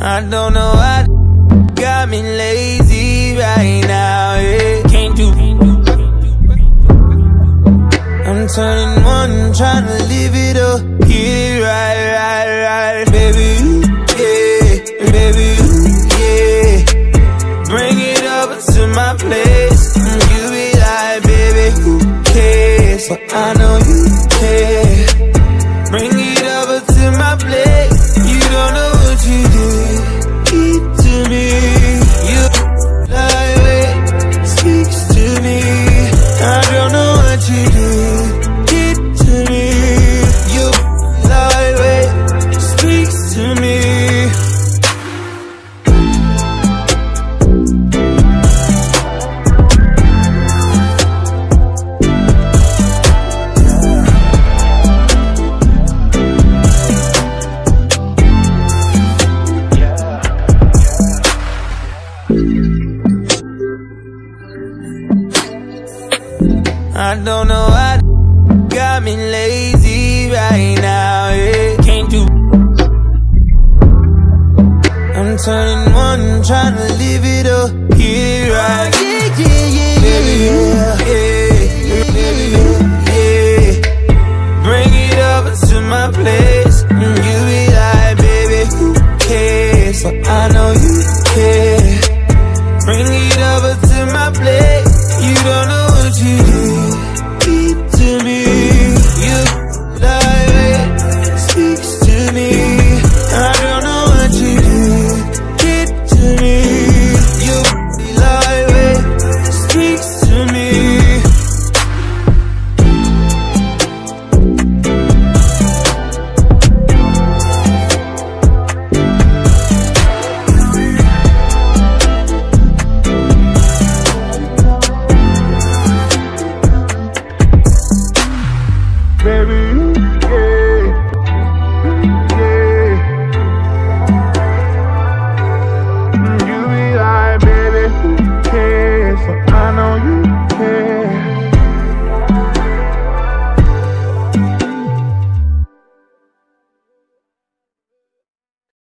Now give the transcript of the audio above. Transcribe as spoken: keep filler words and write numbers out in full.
I don't know what got me lazy right now, yeah. Can't do. I'm turning one, trying to live it up. Yeah, right, right, right. Baby, yeah, baby, yeah. Bring it over to my place. You be like, baby, who cares? But I know you care. Bring it over to my place. You don't know what you did to me. You like speaks to me. I don't know what you did to me. You like speaks to me. I don't know what got me lazy right now, yeah. Can't do. I'm turning one, trying to live it up, yeah, right.